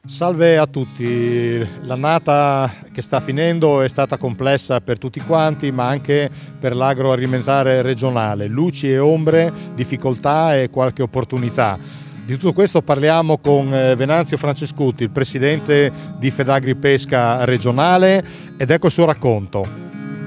Salve a tutti, l'annata che sta finendo è stata complessa per tutti quanti, ma anche per l'agroalimentare regionale, luci e ombre, difficoltà e qualche opportunità. Di tutto questo parliamo con Venanzio Francescuti, il presidente di Fedagripesca regionale, ed ecco il suo racconto.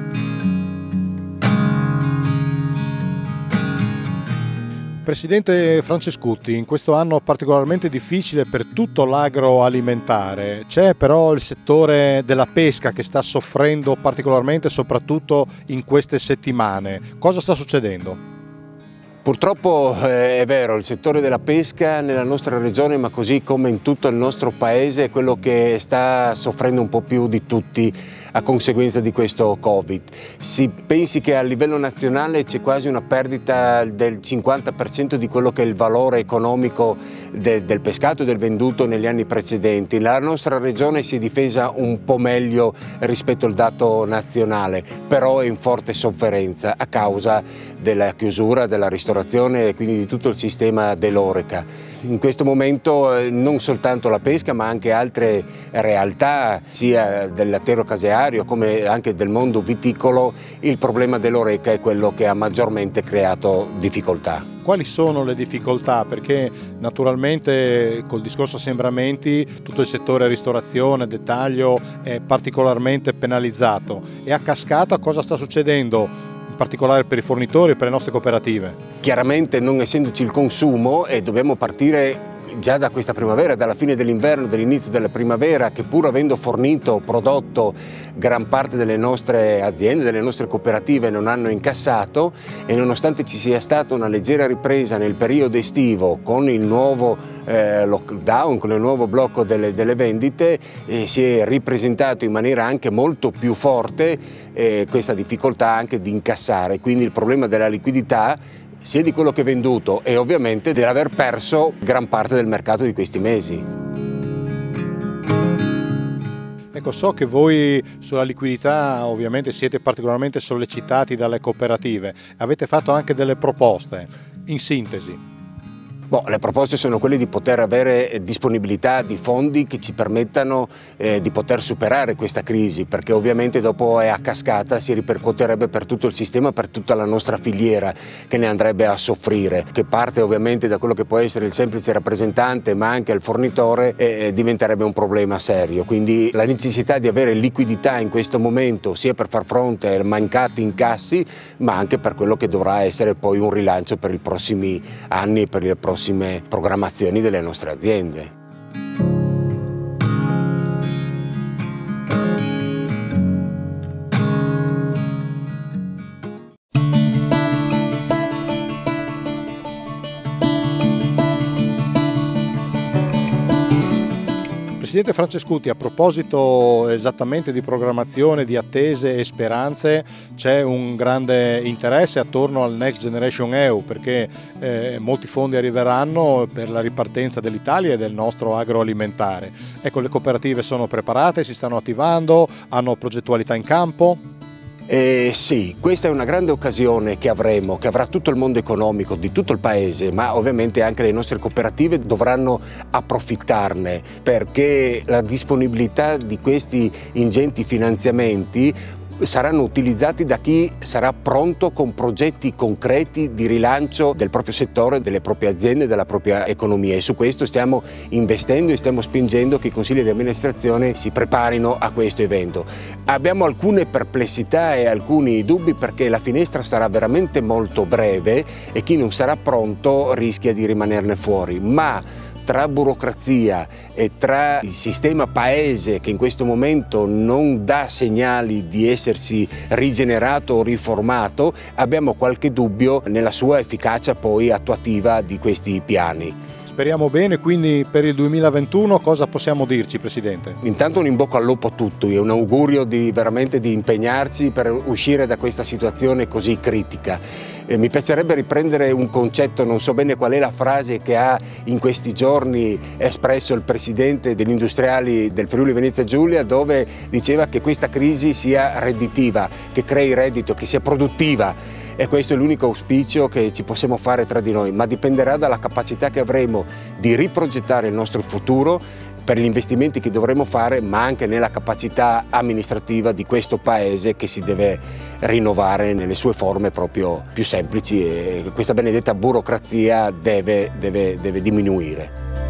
Presidente Francescuti, in questo anno particolarmente difficile per tutto l'agroalimentare, c'è però il settore della pesca che sta soffrendo particolarmente, soprattutto in queste settimane. Cosa sta succedendo? Purtroppo è vero, il settore della pesca nella nostra regione, ma così come in tutto il nostro paese, è quello che sta soffrendo un po' più di tutti a conseguenza di questo Covid. Si pensi che a livello nazionale c'è quasi una perdita del 50% di quello che è il valore economico del pescato e del venduto negli anni precedenti. La nostra regione si è difesa un po' meglio rispetto al dato nazionale, però è in forte sofferenza a causa della chiusura della ristorazione e quindi di tutto il sistema dell'Horeca. In questo momento non soltanto la pesca, ma anche altre realtà, sia del lattiero-caseario come anche del mondo viticolo, il problema dell'Horeca è quello che ha maggiormente creato difficoltà. Quali sono le difficoltà? Perché naturalmente col discorso assembramenti tutto il settore ristorazione, dettaglio è particolarmente penalizzato, e a cascata cosa sta succedendo? In particolare per i fornitori e per le nostre cooperative? Chiaramente, non essendoci il consumo, dobbiamo partire già da questa primavera, dalla fine dell'inverno, dall'inizio della primavera, che pur avendo fornito, prodotto gran parte delle nostre aziende, delle nostre cooperative, non hanno incassato, e nonostante ci sia stata una leggera ripresa nel periodo estivo con il nuovo lockdown, con il nuovo blocco delle vendite, si è ripresentato in maniera anche molto più forte questa difficoltà anche di incassare, quindi il problema della liquidità sia di quello che è venduto e ovviamente dell'aver perso gran parte del mercato di questi mesi. Ecco, so che voi sulla liquidità ovviamente siete particolarmente sollecitati dalle cooperative, avete fatto anche delle proposte, in sintesi. Le proposte sono quelle di poter avere disponibilità di fondi che ci permettano di poter superare questa crisi, perché ovviamente dopo è a cascata, si ripercuoterebbe per tutto il sistema, per tutta la nostra filiera che ne andrebbe a soffrire, che parte ovviamente da quello che può essere il semplice rappresentante ma anche il fornitore, diventerebbe un problema serio. Quindi la necessità di avere liquidità in questo momento sia per far fronte ai mancati incassi ma anche per quello che dovrà essere poi un rilancio per i prossimi anni e per le prossime programmazioni delle nostre aziende. Presidente Francescuti, a proposito esattamente di programmazione, di attese e speranze, c'è un grande interesse attorno al Next Generation EU, perché molti fondi arriveranno per la ripartenza dell'Italia e del nostro agroalimentare. Ecco, le cooperative sono preparate, si stanno attivando, hanno progettualità in campo? Sì, questa è una grande occasione che avremo, che avrà tutto il mondo economico di tutto il paese, ma ovviamente anche le nostre cooperative dovranno approfittarne, perché la disponibilità di questi ingenti finanziamenti saranno utilizzati da chi sarà pronto con progetti concreti di rilancio del proprio settore, delle proprie aziende, della propria economia, e su questo stiamo investendo e stiamo spingendo che i consigli di amministrazione si preparino a questo evento. Abbiamo alcune perplessità e alcuni dubbi perché la finestra sarà veramente molto breve e chi non sarà pronto rischia di rimanerne fuori, ma tra burocrazia e tra il sistema paese che in questo momento non dà segnali di essersi rigenerato o riformato, abbiamo qualche dubbio nella sua efficacia poi attuativa di questi piani. Speriamo bene, quindi per il 2021 cosa possiamo dirci, Presidente? Intanto un in bocca al lupo a tutti e un augurio veramente di impegnarci per uscire da questa situazione così critica. Mi piacerebbe riprendere un concetto, non so bene qual è la frase che ha in questi giorni espresso il Presidente degli industriali del Friuli Venezia Giulia, dove diceva che questa crisi sia redditiva, che crei reddito, che sia produttiva. E questo è l'unico auspicio che ci possiamo fare tra di noi, ma dipenderà dalla capacità che avremo di riprogettare il nostro futuro, per gli investimenti che dovremo fare, ma anche nella capacità amministrativa di questo Paese che si deve rinnovare nelle sue forme proprio più semplici, e questa benedetta burocrazia deve diminuire.